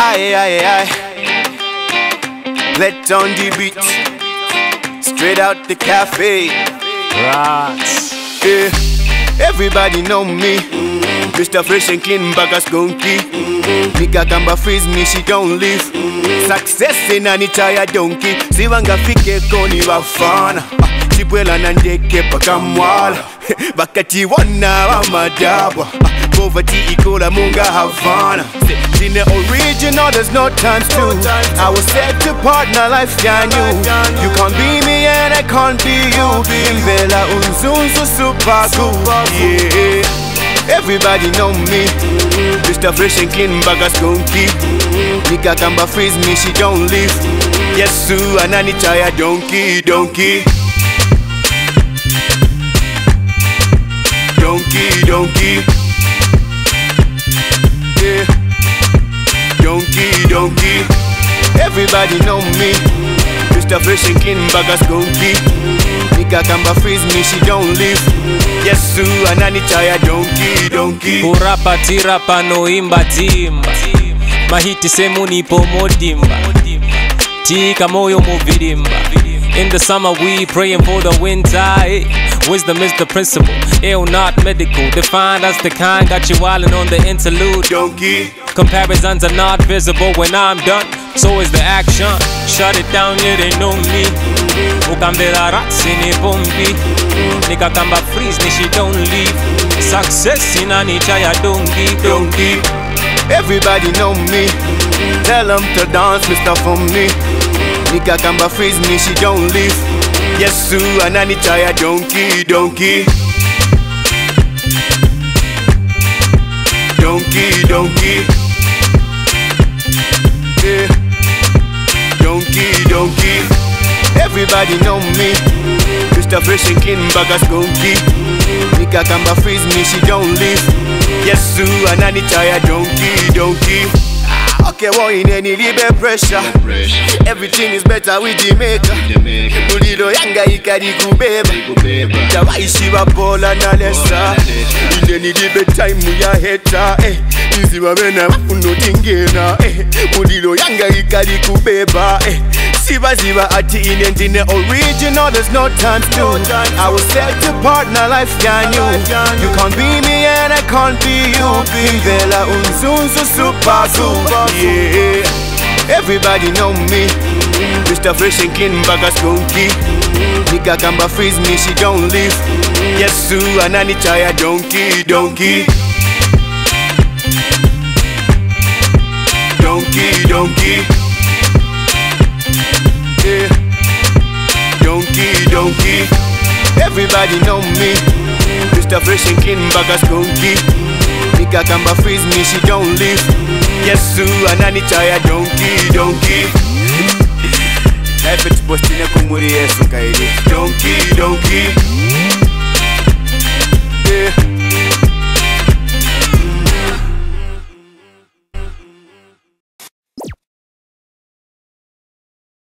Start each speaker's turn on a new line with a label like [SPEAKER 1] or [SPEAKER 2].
[SPEAKER 1] Aye, aye, aye. Let on the beat, straight out the cafe.
[SPEAKER 2] Rats.
[SPEAKER 1] Yeah. Everybody know me, Mr. Fresh and Clean Baga Skunky. Nika kamba freeze me, she don't leave. Success in any tired donkey. Siwanga fike koni wafana. Chibwela nandeke pakamwala. Bakati wana wa madabwa. Poverty ikola munga Havana. In the original, there's no times two. I was set to partner life can you. You can't be me and I can't be you. Imbela unzunzu super cool. Yeah. Everybody know me, Mr. Fresh and Clean Baga Skunky. Nika kamba freeze me, she don't leave. Yes, Sue, and I need tired donkey. Donkey, yeah. Donkey. Everybody know me, Mr. Fresh and Clean Baga Skunky. Nika kamba freeze me, she don't leave. Yes, Sue, and I need tired donkey.
[SPEAKER 2] Kurapa tirapa no imba timba. Mahiti semu nipo modimba. Tika moyo muvirimba. In the summer we praying for the winter. Hey. Wisdom is the principle, ill not medical. Defined as the kind, got you wildin' on the interlude.
[SPEAKER 1] Donkey.
[SPEAKER 2] Comparisons are not visible when I'm done. So is the action. Shut it down, yeah, they know me. Ukambela rats in a bombi. Nika kamba freeze, ni she don't leave. Success in a nichaya donkey.
[SPEAKER 1] Everybody know me. Tell them to dance, Mr. For me. Nika kamba freeze me, she don't leave. Yes, Sue, and I need tired donkey. Donkey. Yeah. Donkey. Everybody know me, Mr. Fresh and Clean Baga Skunky. Nika kamba freeze me, she don't leave. Yes, Sue, and I need tired donkey. Okay, well, in any libe pressure. Everything is better with the maker. Mulilo yanga ikadi kubeba. Tawaishi wapola na lesa. In any libe time muya heta. Izi wabena uno tingena. Mulilo yanga ikadi kubeba. Ziba ati in the original, there's no times two. I was set to partner life can you. You can't be me and I can't be you. Imbela unzunzu super cool. Yeah. Everybody know me, Mr. Fresh and Clean Baga Skunky. Nika kamba freeze me, she don't leave. Yes, Sue, and I need tired donkey. Donkey. Yeah. Donkey. Everybody know me, Mr. Fresh and Clean Baga Skunky. Nika kamba freeze me, she don't leave. Yes, Sue, and I need tired donkey. Life it's posting a kumuri yesu kaide. Donkey.